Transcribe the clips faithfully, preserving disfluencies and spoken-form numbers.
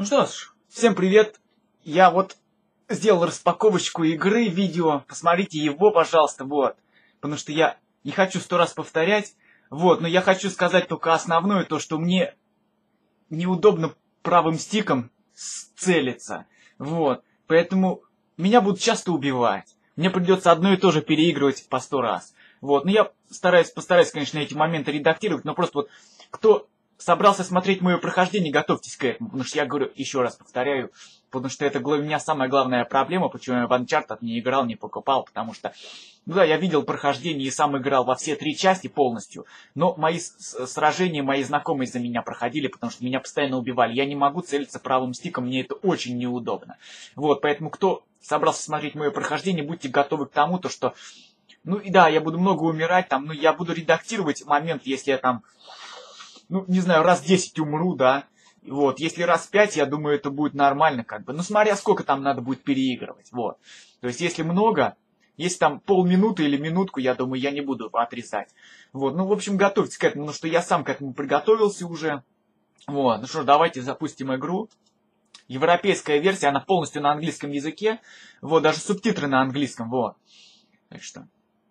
Ну что ж, всем привет. Я вот сделал распаковочку игры, видео. Посмотрите его, пожалуйста, вот. Потому что я не хочу сто раз повторять. Вот, но я хочу сказать только основное, то, что мне неудобно правым стиком целиться. Вот, поэтому меня будут часто убивать. Мне придется одно и то же переигрывать по сто раз. Вот, но я стараюсь, постараюсь, конечно, эти моменты редактировать, но просто вот кто собрался смотреть мое прохождение, готовьтесь к этому, потому что я говорю, еще раз повторяю, потому что это у меня самая главная проблема, почему я в Uncharted не играл, не покупал, потому что, ну да, я видел прохождение и сам играл во все три части полностью, но мои сражения, мои знакомые за меня проходили, потому что меня постоянно убивали. Я не могу целиться правым стиком, мне это очень неудобно. Вот, поэтому кто собрался смотреть мое прохождение, будьте готовы к тому, то что, ну и да, я буду много умирать, там, но я буду редактировать момент, если я там, ну, не знаю, раз десять умру, да. Вот, если раз пять, я думаю, это будет нормально, как бы. Ну, смотря сколько там надо будет переигрывать, вот. То есть, если много, если там полминуты или минутку, я думаю, я не буду отрезать. Вот, ну, в общем, готовьтесь к этому, потому что я сам к этому приготовился уже. Вот, ну что, давайте запустим игру. Европейская версия, она полностью на английском языке. Вот, даже субтитры на английском, вот. Так что,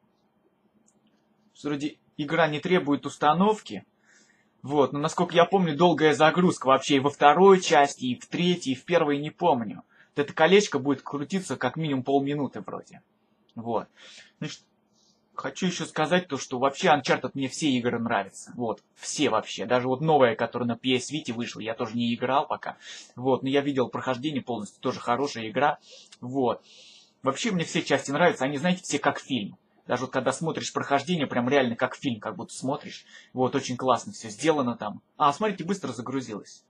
вроде игра не требует установки. Вот, но насколько я помню, долгая загрузка вообще и во второй части, и в третьей, и в первой не помню. Вот это колечко будет крутиться как минимум полминуты вроде. Вот. Значит, хочу еще сказать то, что вообще Uncharted мне все игры нравятся. Вот, все вообще. Даже вот новая, которая на пи эс Vita вышла, я тоже не играл пока. Вот, но я видел прохождение полностью, тоже хорошая игра. Вот. Вообще мне все части нравятся, они, знаете, все как фильм. Даже вот когда смотришь прохождение, прям реально как фильм, как будто смотришь. Вот, очень классно все сделано там. А, смотрите, быстро загрузилось.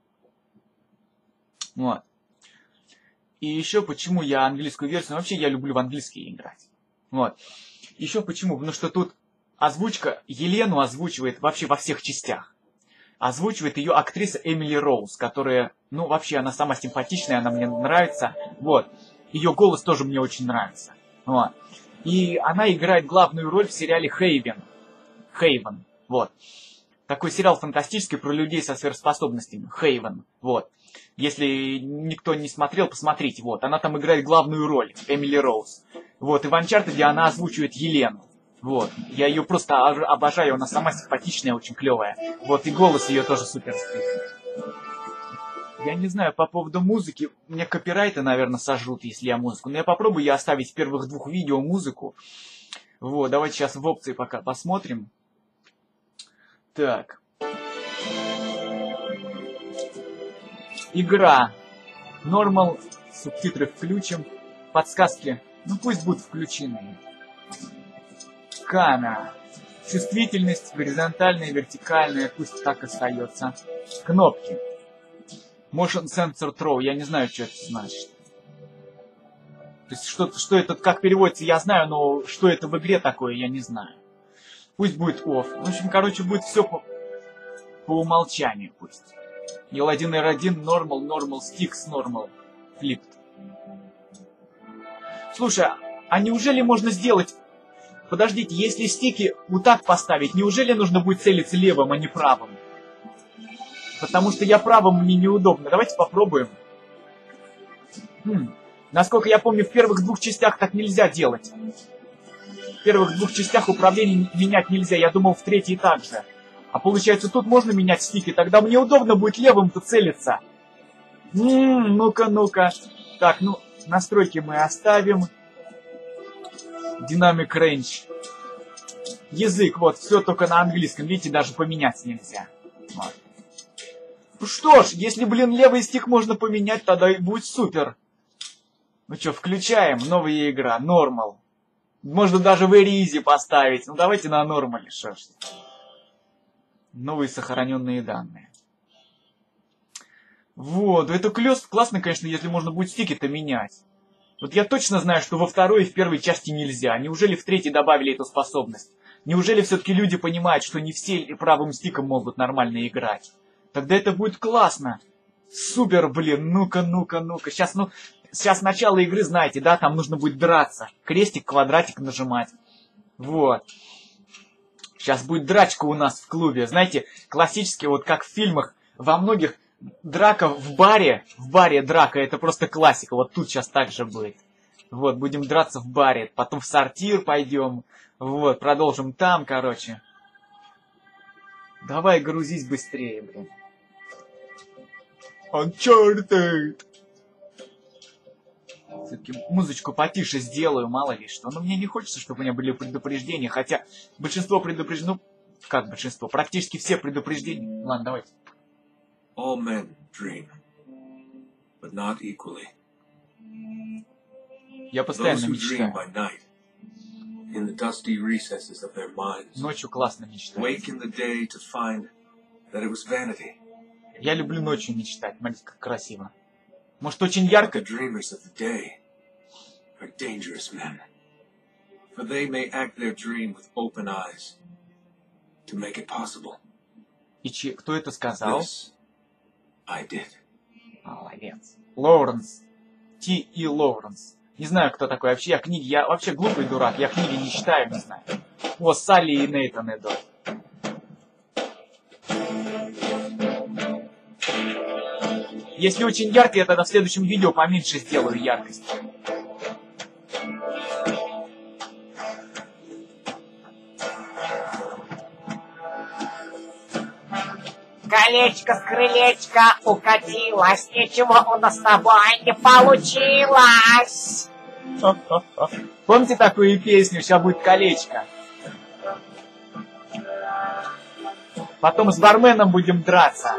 Вот. И еще почему я английскую версию, вообще я люблю в английский играть. Вот. Еще почему, потому что тут озвучка, Елену озвучивает вообще во всех частях. Озвучивает ее актриса Эмили Роуз, которая, ну, вообще она сама симпатичная, она мне нравится. Вот. Ее голос тоже мне очень нравится. Вот. И она играет главную роль в сериале Хейвен. Хейвен. Вот. Такой сериал фантастический про людей со сверхспособностями. Хейвен. Вот. Если никто не смотрел, посмотрите. Вот. Она там играет главную роль. Эмили Роуз. Вот. И в Uncharted она озвучивает Елену. Вот. Я ее просто обожаю. Она сама симпатичная, очень клевая. Вот. И голос ее тоже суперский. Я не знаю, по поводу музыки, мне копирайты, наверное, сожрут, если я музыку. Но я попробую я оставить в первых двух видео музыку. Вот, давайте сейчас в опции пока посмотрим. Так. Игра. Нормал. Субтитры включим. Подсказки. Ну, пусть будут включены. Камера. Чувствительность горизонтальная, вертикальная. Пусть так остается. Кнопки. Motion Sensor Throw, я не знаю, что это значит. То есть, что, что это, как переводится, я знаю, но что это в игре такое, я не знаю. Пусть будет off. В общем, короче, будет все по, по умолчанию пусть. эл один эр один, Normal, Normal, Sticks, Normal, Flipped. Слушай, а неужели можно сделать... Подождите, если стики вот так поставить, неужели нужно будет целиться левым, а не правым? Потому что я правым, мне неудобно. Давайте попробуем. Хм. Насколько я помню, в первых двух частях так нельзя делать. В первых двух частях управление менять нельзя. Я думал, в третьей так же. А получается, тут можно менять стики. Тогда мне удобно будет левым-то целиться. Ммм, ну-ка, ну-ка. Так, ну, настройки мы оставим. Dynamic Range. Язык, вот, все только на английском. Видите, даже поменять нельзя. Вот. Ну что ж, если, блин, левый стик можно поменять, тогда и будет супер. Ну что, включаем. Новая игра. Normal. Можно даже в Very Easy поставить. Ну давайте на нормале. Что ж. Новые сохраненные данные. Вот. Это классно, конечно, если можно будет стики-то менять. Вот я точно знаю, что во второй и в первой части нельзя. Неужели в третьей добавили эту способность? Неужели все-таки люди понимают, что не все правым стиком могут нормально играть? Тогда это будет классно. Супер, блин, ну-ка, ну-ка, ну-ка. Сейчас, ну, сейчас начало игры, знаете, да, там нужно будет драться. Крестик, квадратик нажимать. Вот. Сейчас будет драчка у нас в клубе. Знаете, классически, вот как в фильмах, во многих драка в баре, в баре драка, это просто классика. Вот тут сейчас так же будет. Вот, будем драться в баре. Потом в сортир пойдем. Вот, продолжим там, короче. Давай, грузись быстрее, блин. Uncharted. Все-таки музычку потише сделаю, мало ли что. Но мне не хочется, чтобы у меня были предупреждения. Хотя большинство предупреждений... Ну, как большинство? Практически все предупреждения. Ладно, давайте. All men dream, but not equally. Я постоянно Those who dream мечтаю. by night, in the dusty recesses of their minds, Ночью классно мечтаю. wake in the day to find that it was vanity. Я люблю ночью мечтать. Смотрите, как красиво. Может, очень But the ярко? dreamers of the day are dangerous men, for they may act their dream with open eyes to make it possible. И че... кто это сказал? This I did. Молодец. Лоуренс. Ти И. Лоуренс. Не знаю, кто такой вообще. Я книги... Я вообще глупый дурак. Я книги не читаю, не знаю. О, Салли и Нейтан идут. Если очень ярко, я тогда в следующем видео поменьше сделаю яркость. Колечко с крылечка укатилось, ничего у нас с тобой не получилось. Помните такую песню «Сейчас будет колечко»? Потом с барменом будем драться.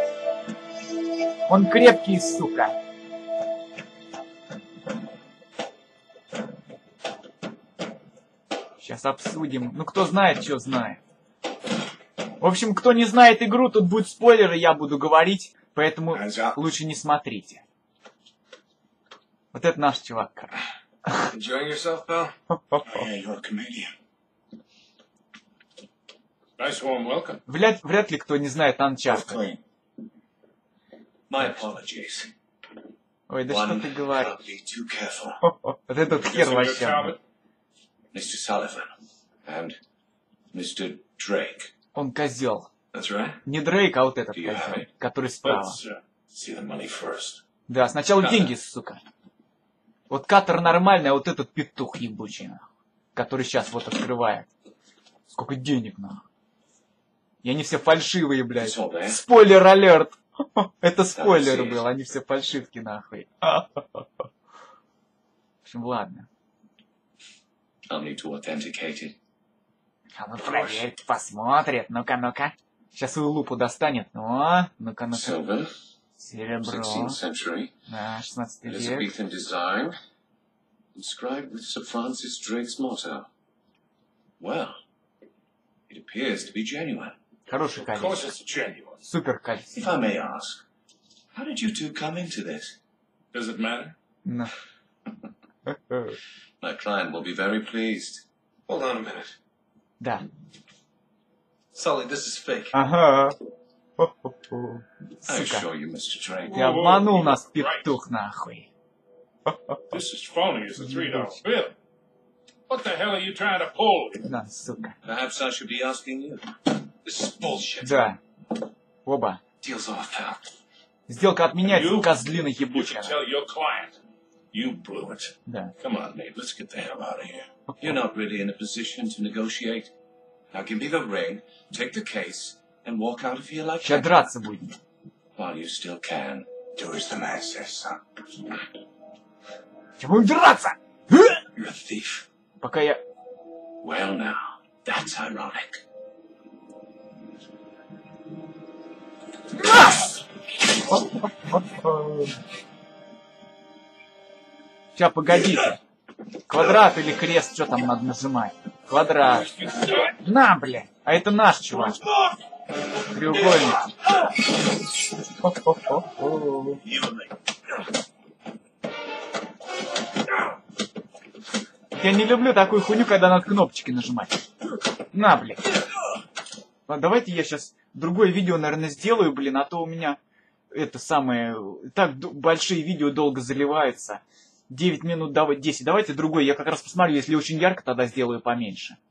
Он крепкий, сука. Сейчас обсудим. Ну, кто знает, что знает. В общем, кто не знает игру, тут будут спойлеры, я буду говорить, поэтому лучше не смотрите. Вот это наш чувак, короче. Enjoying yourself, pal? Yeah, you're a comedian. Nice warm welcome. Вряд, вряд ли кто не знает Uncharted. Clean. My apologies. Ой, да что One ты говоришь? can't be too careful. Вот этот хер Guessing you're вообще. Talbot? Mister Sullivan and Mister Drake. Он козел. That's right. Не Дрейк, а вот этот Do you have козел, it? который справа. Let's uh, see the money first. Да, сначала Каттер. деньги, сука. Вот Каттер нормальный, а вот этот петух ебучий, нахуй, который сейчас вот открывает. Сколько денег, нахуй. И они все фальшивые, блядь. It's all there. Спойлер алерт. Это Да, спойлер все был, они все фальшивки, нахуй. В общем, ладно. I'll need to authenticate it. А ну проверь, посмотрит. Ну-ка, ну-ка. Сейчас свою лупу достанет. О, ну-ка, ну-ка. Silver, Серебро. sixteenth century, Да, шестнадцатый век. Elizabethan design, inscribed with Sir Francis Drake's motto. Well, it appears to be genuine. Хороший Of course кольцо. it's genuine. Супер If кольцо. I may ask, how did you two come into this? Does it matter? Ну. My client will be very pleased. Hold on a minute. Да. Sully, this is fake. Ага. Хо-хо-хо. I Сука. assure you, Mister Drake. Ты обманул нас, петух, нахуй. This is phony as a three dollar bill. What the hell are you trying to pull? На, сука. Perhaps I should be asking you. This is bullshit. Да. Оба. Deal's off, pal. Сделка отменяется, You- козлина You ебучая. can tell your client. You blew it. Да. Come on, Nate, let's get the hell out of here. You're not really in a position to negotiate. Now give me the ring, take the case, and walk out of here like Сейчас that. драться будем. While you still can. Do as the man says, son. Сейчас будем драться! You're a thief. Пока я... Well now, that's ironic. Сейчас, погодите. Квадрат или крест, что там надо нажимать? Квадрат. На, бля. А это наш чувак. Треугольник. Хо-хо-хо-хо. Я не люблю такую хуйню, когда надо кнопочки нажимать. На, бля. Ладно, давайте я сейчас другое видео, наверное, сделаю, блин, а то у меня это самое... Так д- большие видео долго заливаются. девять минут, давай десять. Давайте другой. Я как раз посмотрю, если очень ярко, тогда сделаю поменьше.